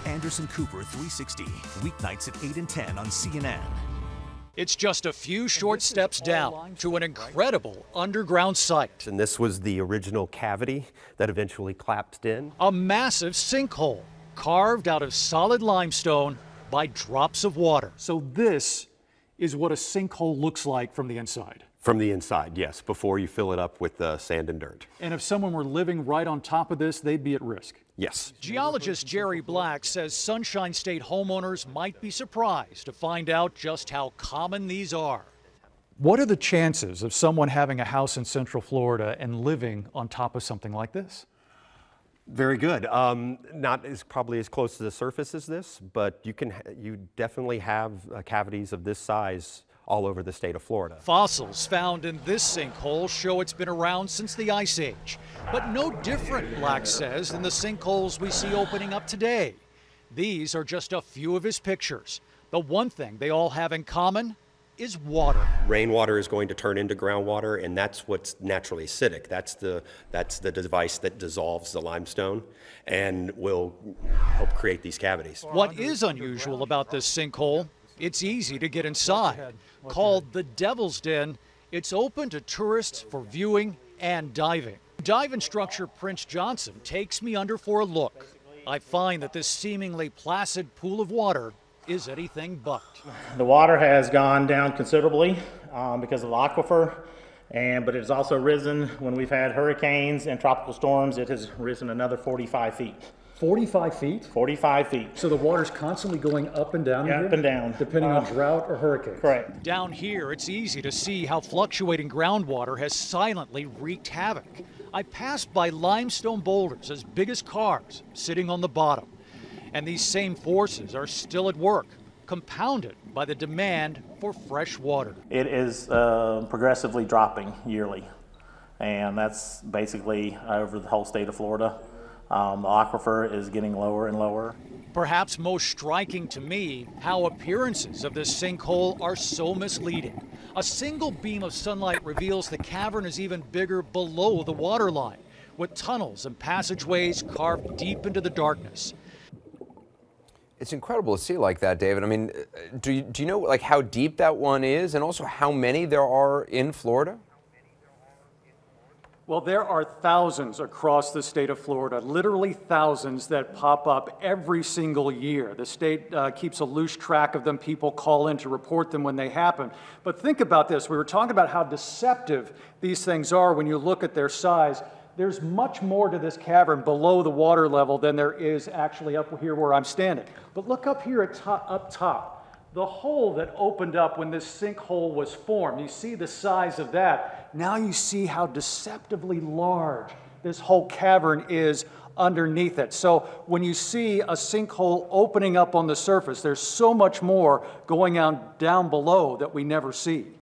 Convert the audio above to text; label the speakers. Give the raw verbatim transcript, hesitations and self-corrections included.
Speaker 1: Anderson Cooper three sixty, weeknights at eight and ten on C N N.
Speaker 2: It's just a few short steps down to an incredible underground site.
Speaker 3: And this was the original cavity that eventually collapsed in.
Speaker 2: A massive sinkhole carved out of solid limestone by drops of water.
Speaker 4: So this is what a sinkhole looks like from the inside.
Speaker 3: From the inside, yes, before you fill it up with uh, sand and dirt.
Speaker 4: And if someone were living right on top of this, they'd be at risk.
Speaker 3: Yes.
Speaker 2: Geologist Jerry Black says Sunshine State homeowners might be surprised to find out just how common these are.
Speaker 4: What are the chances of someone having a house in Central Florida and living on top of something like this?
Speaker 3: Very good. Um, not as probably as close to the surface as this, but you can you definitely have uh, cavities of this size all over the state of Florida.
Speaker 2: Fossils found in this sinkhole show it's been around since the Ice Age, but no different, Black says, than the sinkholes we see opening up today. These are just a few of his pictures. The one thing they all have in common is water.
Speaker 3: Rainwater is going to turn into groundwater, and that's what's naturally acidic. That's the that's the device that dissolves the limestone and will help create these cavities.
Speaker 2: What is unusual about this sinkhole? It's easy to get inside. Called the Devil's Den, it's open to tourists for viewing and diving. Dive instructor Prince Johnson takes me under for a look. I find that this seemingly placid pool of water is anything but.
Speaker 5: The water has gone down considerably um, because of the aquifer, and but it has also risen when we've had hurricanes and tropical storms. It has risen another forty-five feet.
Speaker 4: forty-five feet?
Speaker 5: forty-five feet.
Speaker 4: So the water's constantly going up and down
Speaker 5: Yeah,
Speaker 4: here?
Speaker 5: up and down.
Speaker 4: Depending
Speaker 5: uh,
Speaker 4: on drought or hurricane?
Speaker 5: Correct.
Speaker 2: Down here, it's easy to see how fluctuating groundwater has silently wreaked havoc. I passed by limestone boulders as big as cars sitting on the bottom. And these same forces are still at work, compounded by the demand for fresh water.
Speaker 5: It is uh, progressively dropping yearly, and that's basically over the whole state of Florida. Um, the aquifer is getting lower and lower.
Speaker 2: Perhaps most striking to me, how appearances of this sinkhole are so misleading. A single beam of sunlight reveals the cavern is even bigger below the waterline, with tunnels and passageways carved deep into the darkness.
Speaker 6: It's incredible to see like that, David. I mean, do you, do you know like how deep that one is, and also how many there are in Florida?
Speaker 4: Well, there are thousands across the state of Florida, literally thousands that pop up every single year. The state uh, keeps a loose track of them. People call in to report them when they happen. But think about this. We were talking about how deceptive these things are when you look at their size. There's much more to this cavern below the water level than there is actually up here where I'm standing. But look up here at top, up top. The hole that opened up when this sinkhole was formed, you see the size of that. Now you see how deceptively large this whole cavern is underneath it. So when you see a sinkhole opening up on the surface, there's so much more going on down below that we never see.